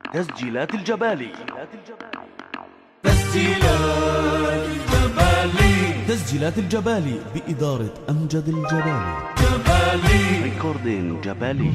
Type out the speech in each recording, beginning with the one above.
تسجيلات الجبالي. تسجيلات الجبالي بإدارة أمجد الجبالي. ريكوردين جبالي.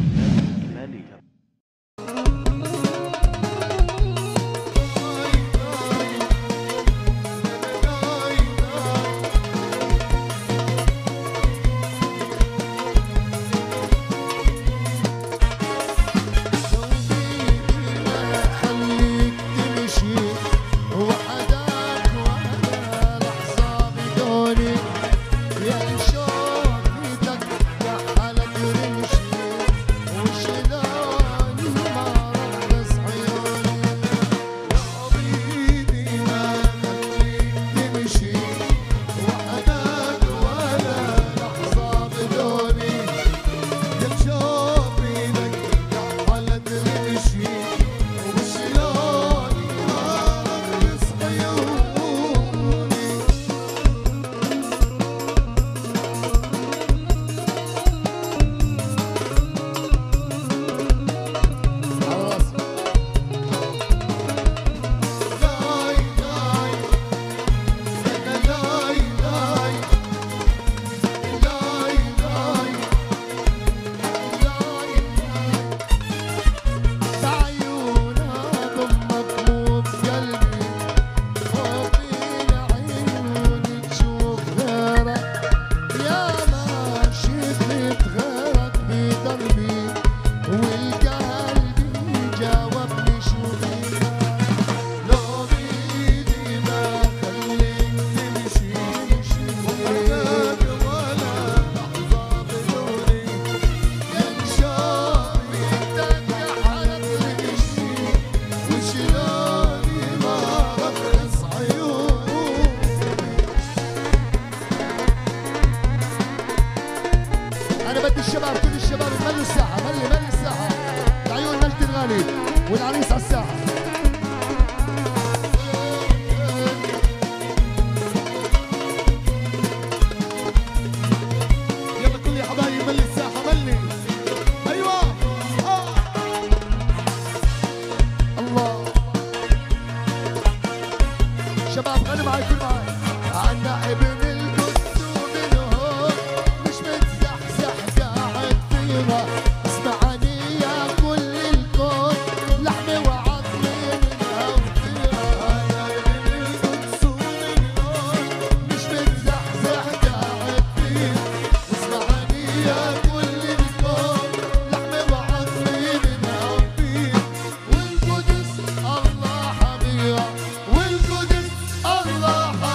أنا بدي الشباب، كل الشباب ملوا الساحة، ملي الساحة لعيون مجد الغالي والعريس على الساحة. يلا كل يا حبايبي ملي الساحة، ملي. أيوة الله شباب غني معي، كل معي. عنا ابن القدس ومنهم مش متزحزح قاعد فينا. اسمعني يا كل الكون لحمي وعظمي منها وفيها. عنا ابن القدس ومنهم مش متزحزح قاعد فينا. اسمعني يا كل الكون لحمي وعظمي منها وفيها. والقدس الله حميها، والقدس الله حميها.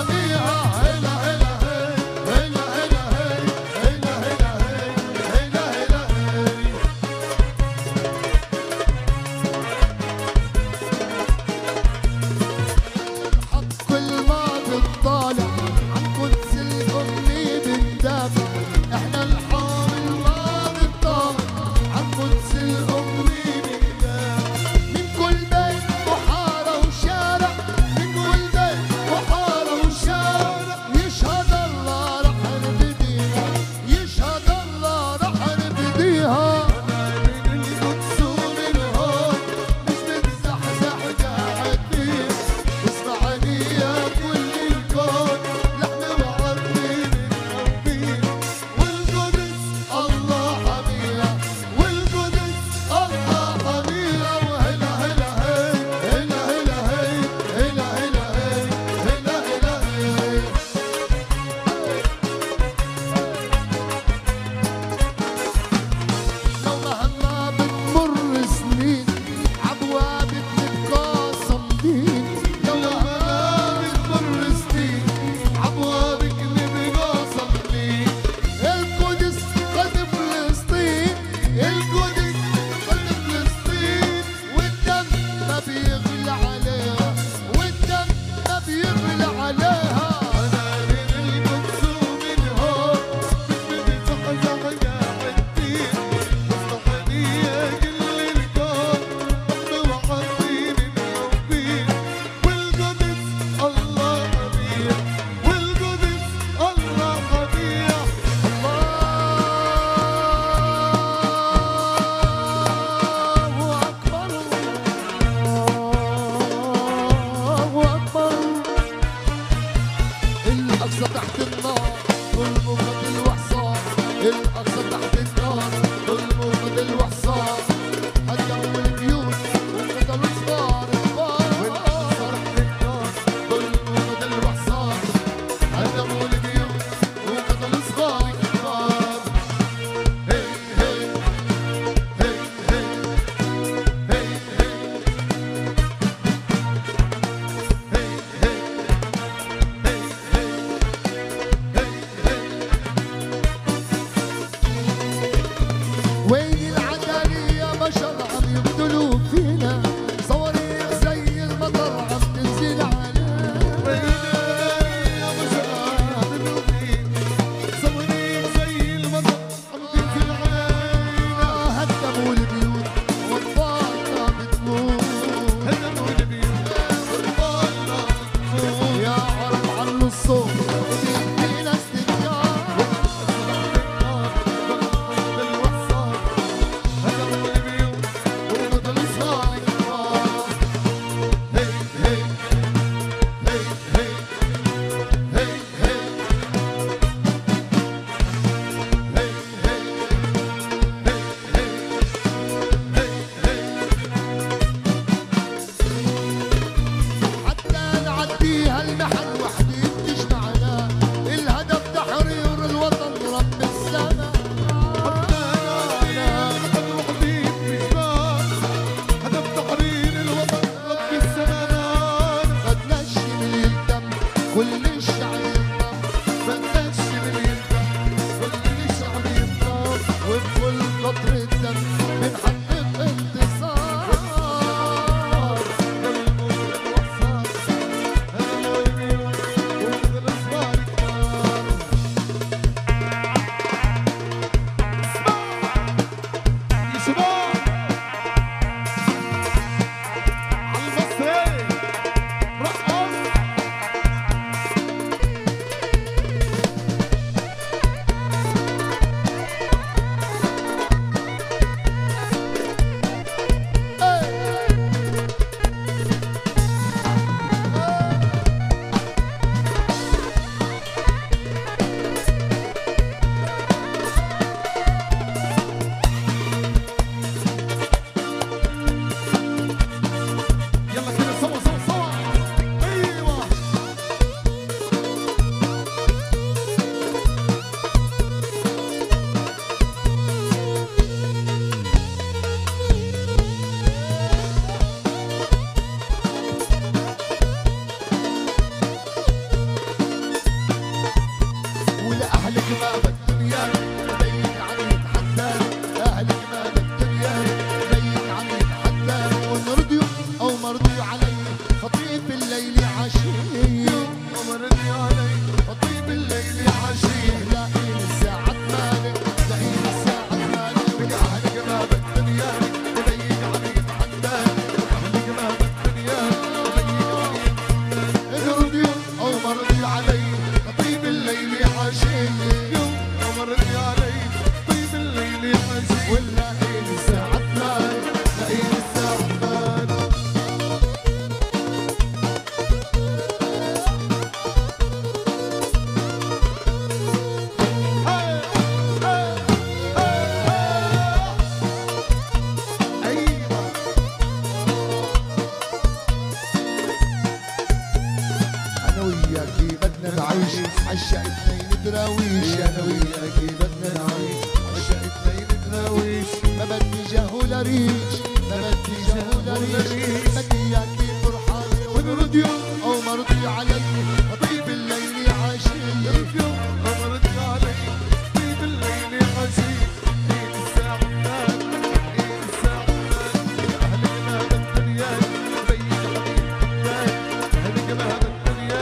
دراويش عشاق اثنين دراويش انا وياك بدنا نعيش عشاق اثنين دراويش ما بدي جاه ولا ريش ما بدي جاه ولا ريش بدي اياك فرحان ونرد يوم او مرضي علي طيب الليل عاشي يوم او مرضي علي طيب الليل عاشي عيد الساعة عيد الساعة اهلنا بالدنيا بيك حبيب اهلنا بالدنيا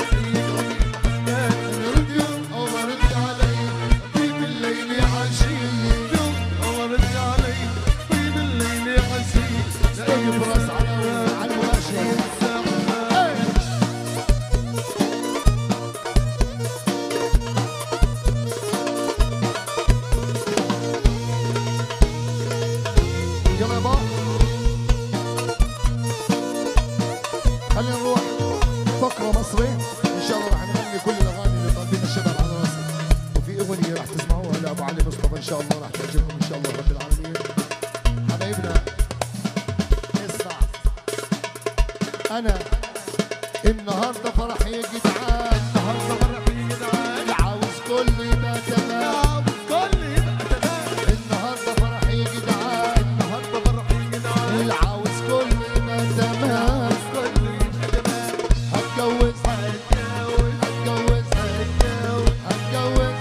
نرد يوم او مرضي علي طيب الليل عاشي يوم او مرضي علي طيب الليل عاشي طيب راس على الواشي يلا يا بابا خلينا نروح فقرة مصري ان شاء الله راح نغني كل الاغاني اللي طالبين الشباب على راسي وفي اغنية راح تسمعوها لابو علي مصطفى ان شاء الله راح تعجبكم ان شاء الله رب العالمين حبايبنا اسمع انا النهارده فرح يا جدعان النهارده فرح يا جدعان عاوز كل يبقى تمام النهارده فرح يا جدعان النهارده فرح يا جدعان عاوز كل يبقى تمام هتجوز هتجوز هتجوز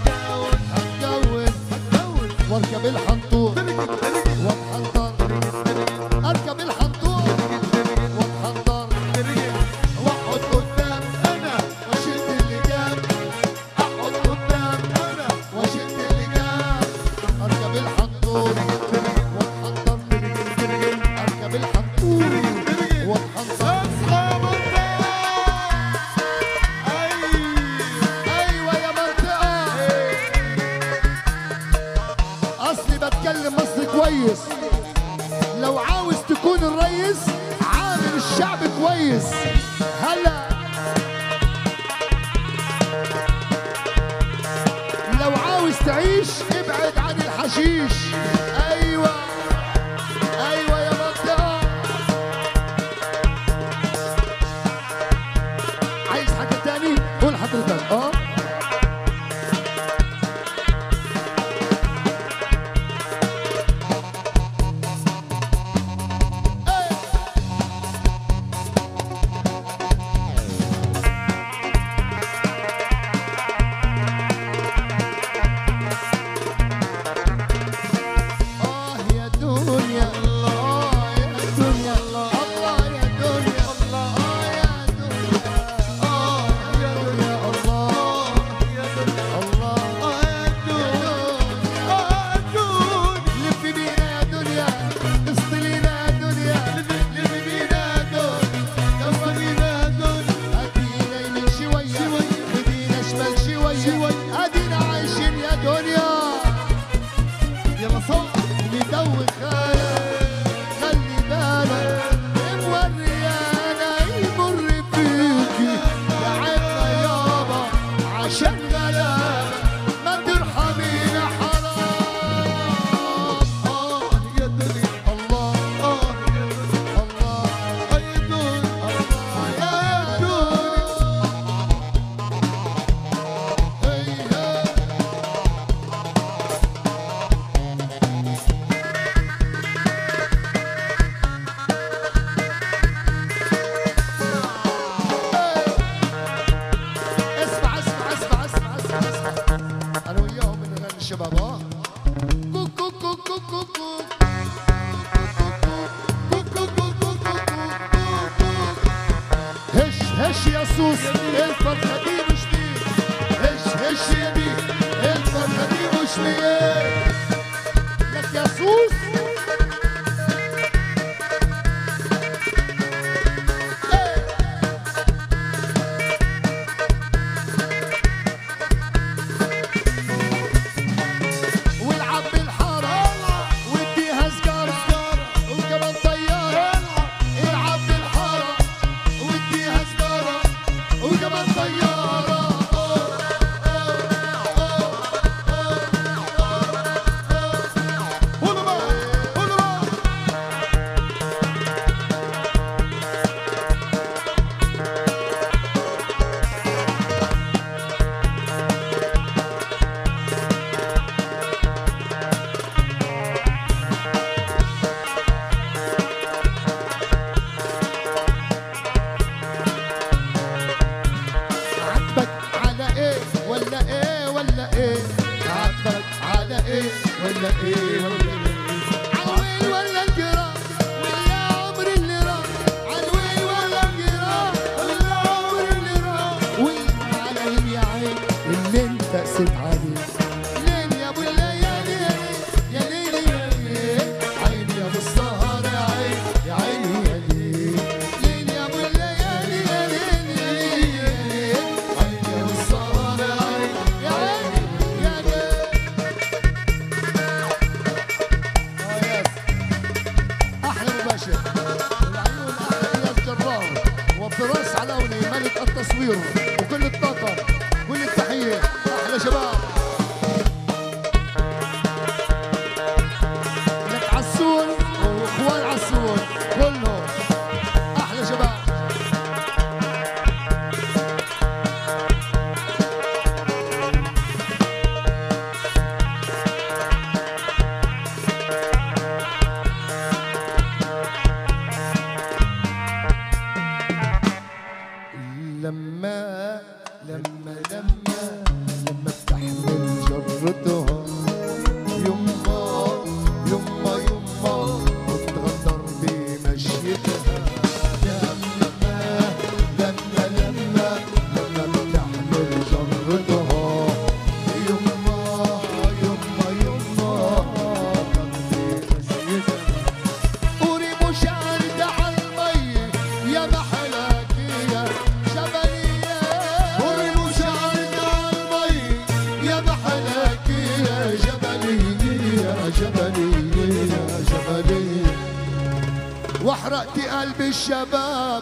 واركب الحنطور واتحنطر اركب الحنطور واتحنطر واقعد قدام انا واشد اللي جاب اقعد قدام انا واشد اللي جاب اركب الحنطور واتحنطر اركب الحنطور واتحنطر ايوه يا منطقه اصلي بتكلم مصري كويس لو عاوز تكون الريس عامل الشعب كويس هلا لو عاوز تعيش ابعد عن الحشيش ايوه ايوه يا منطقه عايز حاجه تاني قول حضرتك يا دنيا الله يا دنيا الله يا دنيا الله يا دنيا يا دنيا الله يا دنيا الله يا دنيا لف بينا يا دنيا افصل لينا يا دنيا لف بينا يا دنيا يلا بينا يا دنيا ادينا يمين شويه ودينا شمال شويه ادينا عايشين يا دنيا يلا صوت ندوخ خيالك خلي بالك موريانا يمر فيكي تعبنا يابا عشان غلابة ما ترحمينا حرام يا دنيا الله يا دنيا الله يا دنيا يا اسمع اسمع اسمع اسمع اسمع اسمع انا وياهم اللي غني الشباب كوك كوك كوك كوك كوك كوك كوك كوك هش هش يا سوس الفرحة دي مش بيك هش هش يا دي الفرحة دي مش بيك لك يا سوس والعب بالحارة واديها سجارة وكمان طيارة العب بالحارة واديها سجارة وكمان طيارة التصوير وكل الطاقة كل التحية أحلى شباب لك عسول وإخوان عسول كلهم أحلى شباب. لما بتحمل جرتها يما وتغدر بمشيتها. لما بتحمل جرتها يما بمشيتها. قولي مشاردة عالمي يا محلاك يا جبلية. قولي مشاردة عالمي يا محلاك يا جبلية يا جبلية. واحرقتي قلب الشباب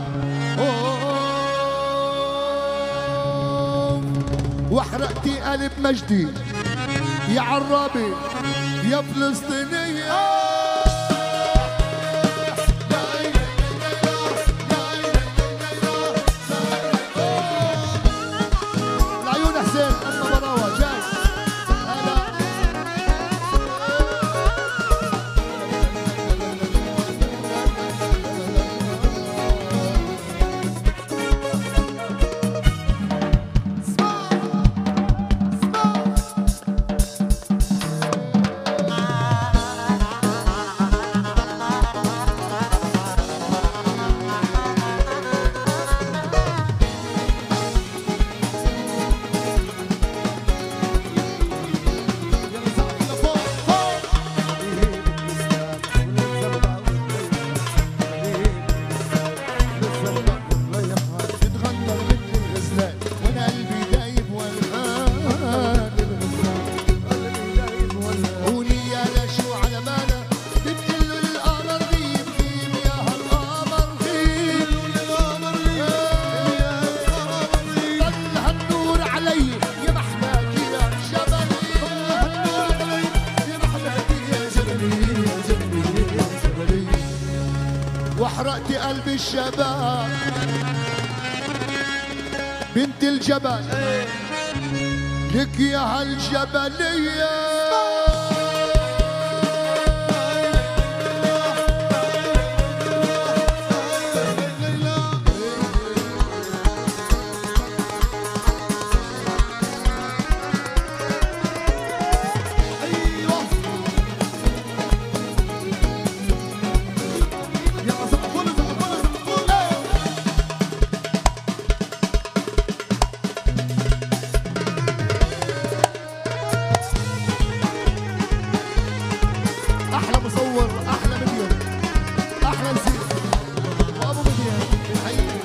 واحرقتي قلب مجدي يا عرابي يا فلسطينية. العيون حسين أما براوة جاي واحرقتي قلب الشباب بنت الجبل لك يا هالجبلية. احلى مصور احلى مدير احلى نسير وابو مدير الحقيقي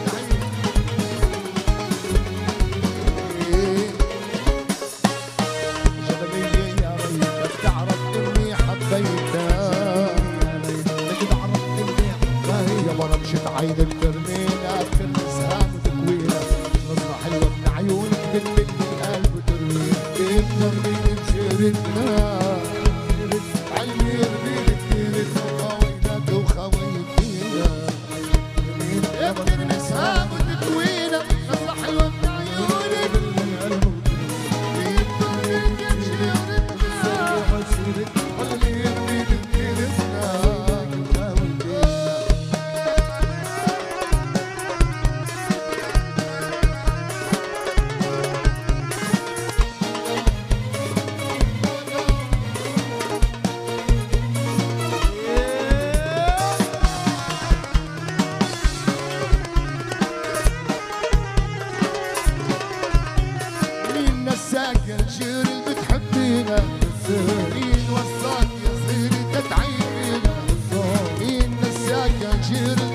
جبلية يا ريت تعرف اني حبيتها. لكن عرفت اني حبيتها يابا مشت عينك ترمينا بكل سهام وتكوينا. نظرة حلوة من عيونك بتمد القلب وتروينا. كيف ترميني بشيرتنا الجير اللي بتحبينا. مين وصاك يا صغيري تتعيبينا. مين نساك يا جير